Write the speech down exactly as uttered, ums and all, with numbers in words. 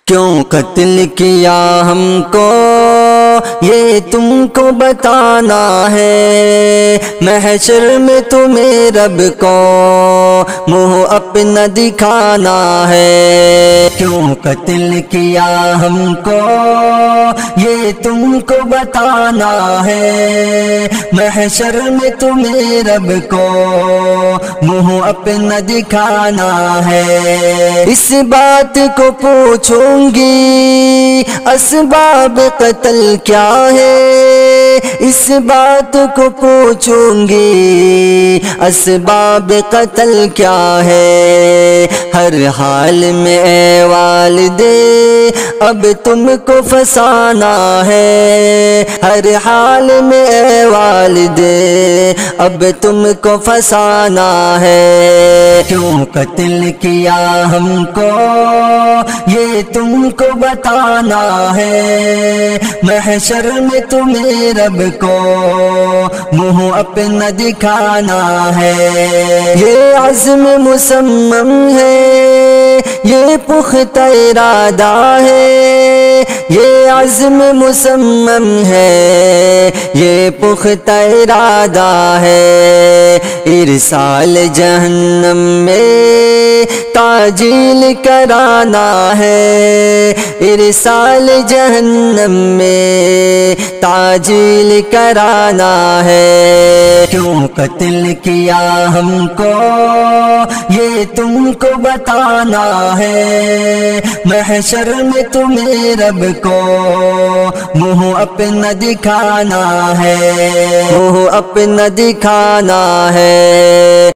کیوں قتل کیا ہم کو یہ تم کو بتانا ہے، محشر میں تمہیں رب کو منہ اپنا دکھانا ہے۔ کیوں قتل کیا ہم کو یہ تم کو بتانا ہے، محشر میں تمہیں رب کو منہ اپنا دکھانا ہے۔ اس بات کو پوچھوں گی اسباب قتل کیا ہے، اس بات کو پوچھوں گی اسباب قتل کیا ہے۔ ہر حال میں اے والدے اب تم کو پھنسانا ہے، ہر حال میں اے والدے اب تم کو پھنسانا ہے۔ کیوں قتل کیا ہم کو یہ تم کو بتانا ہے، محشر میں تمہیں رب کو منہ اپنا دکھانا ہے۔ یہ عزم مصمم ہے، یہ پختہ ارادہ ہے، یہ عزم مصمم ہے، یہ پختہ ارادہ ہے۔ ارسال جہنم میں تعجیل کرانا ہے، ارسال جہنم میں تعجیل کرانا ہے۔ کیوں قتل کیا ہم کو یہ تم کو بتانا ہے، محشر میں تمہیں رب کو منہ اپنا دکھانا ہے، منہ اپنا دکھانا ہے۔